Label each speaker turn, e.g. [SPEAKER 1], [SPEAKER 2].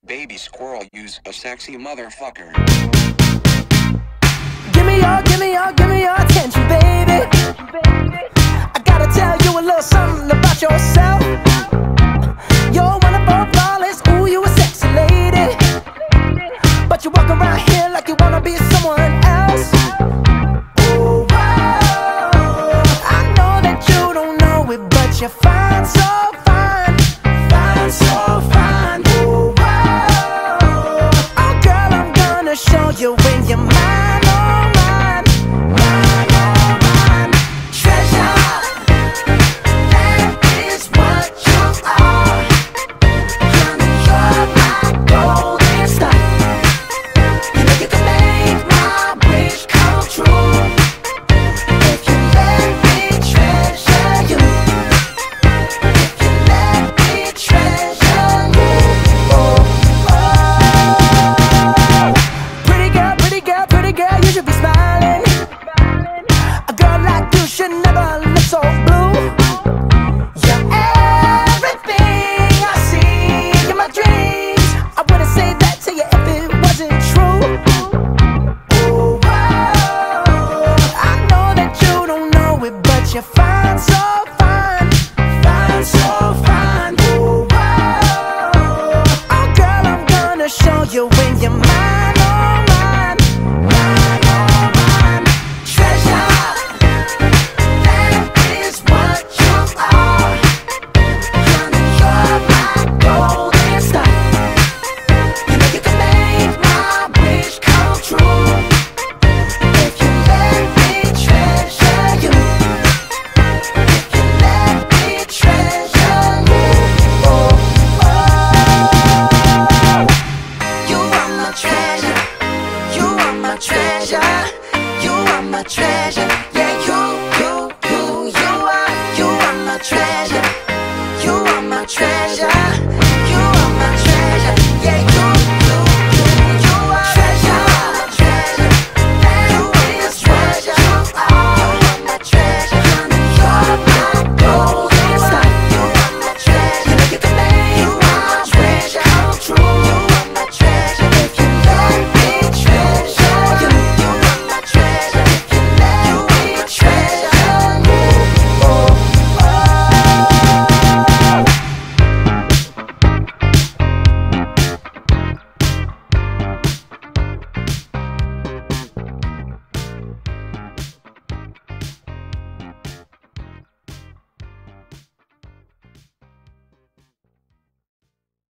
[SPEAKER 1] Baby squirrel, use a sexy motherfucker.
[SPEAKER 2] Give me your attention, baby. I gotta tell you a little something about yourself. You're wonderful, flawless, ooh, you a sexy lady. But you walk around here like you wanna be someone else. Ooh, whoa. I know that you don't know it, but you're fine.